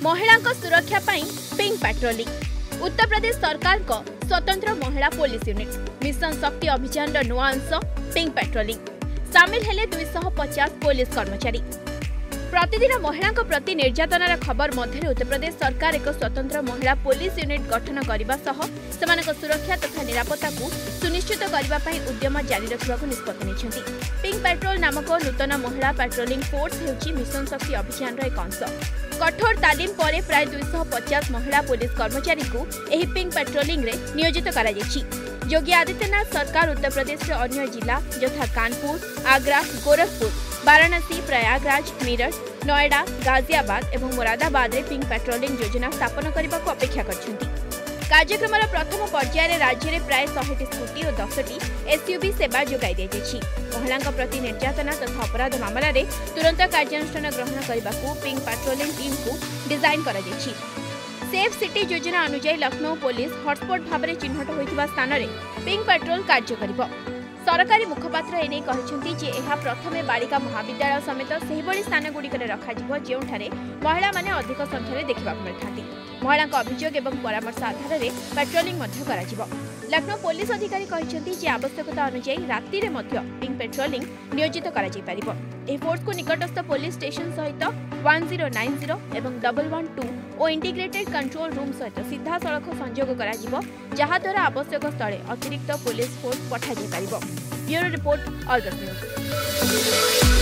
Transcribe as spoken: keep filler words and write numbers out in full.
महिला सुरक्षा पाई pink patrolling. Uttar Pradesh सरकार को स्वतंत्र महिला पुलिस यूनिट मिशन शक्ति अभियान नुआ अंश पिंक पेट्रोलिंग सामिल हेले दुई सौ पचास पुलिस कर्मचारी। प्रतिदिन महिला प्रति निर्यातनार खबर मध्य उत्तर प्रदेश सरकार एक स्वतंत्र महिला पुलिस यूनिट गठन करने सह सुरक्षा तथा निरापत्ता को सुनिश्चित करने उद्यम जारी रखा निष्पत्ति नेछंती। पिंक पेट्रोल नामक नूतन महिला पेट्रोलिंग फोर्स हेउची मिशन शक्ति अभियान एक अंश। कठोर तालीम पर प्राय दुई सौ पचास महिला पुलिस कर्मचारी को एही पिंक पेट्रोलिंग रे नियोजित करा जायछि। योगी आदित्यनाथ सरकार उत्तर प्रदेश अन्य जिला यथा कानपुर, आगरा, गोरखपुर, वाराणसी, प्रयागराज, मेरठ, नोएडा, गाजियाबाद एवं मुरादाबाद रे पिंक पेट्रोलिंग योजना स्थापन करने को अपेक्षा करछंती। कार्यक्रम प्रथम पर्यायर राज्य में प्राय सौ स्कूटी और दस टी एसयूवी सेवा जोगाई दिया। महिला प्रति निर्यातना तथा अपराध मामला रे तुरंत कार्यानुष्ठान ग्रहण करने को पिंक पेट्रोलिंग टीम को डिजाइन करा जायछि। सेफ सिटी योजना अनुसार लखनऊ पुलिस हॉटस्पॉट भाव में चिन्हट होता स्थान में पिंक पेट्रोल कार्य करिबो। सरकारी मुखपात्र एने कहते जे यह प्रथमे बालिका महाविद्यालय समेत से स्थान गुड़िक रखा जो महिला माने अधिक संख्यार देखा मिलता। महिला अभियोग और परामर्श आधार में पेट्रोलिंग लखनऊ पुलिस अधिकारी कहते आवश्यकता अनुसार राति में पिंक पेट्रोलिंग नियोजित कर फोर्स को निकटस्थ पुलिस स्टेशन सहित वन जीरो नाइन जीरो और डबल वन टू और इंटीग्रेटेड कंट्रोल रूम सहित सीधा सड़क संयोग कर जहाद्वारा आवश्यक स्थले अतिरिक्त पुलिस फोर्स पठाई ब्यूरो रिपोर्ट अर्गस न्यूज।